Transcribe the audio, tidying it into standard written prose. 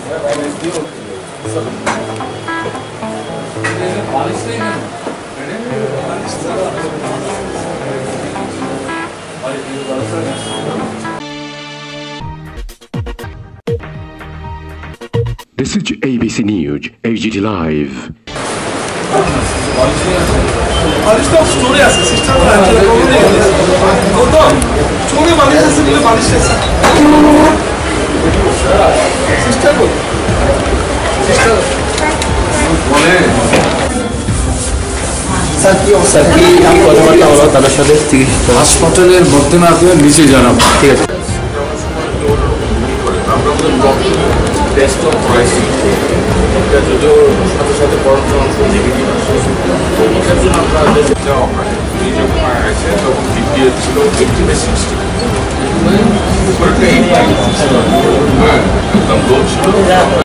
This is ABC News, agtlive. হাসপাতালের বর্তমানে নিচে জানাবো ঠিক আছে টেস্ট অফ প্রাইসিং এটা যদিও সাথে সাথে পরমাণু নেগেটিভ আসে তো এটার জন্য আমরা যা অপারেশন যখন আছে তখন ডিপিএস ছিল 80/60 একদম লো ছিল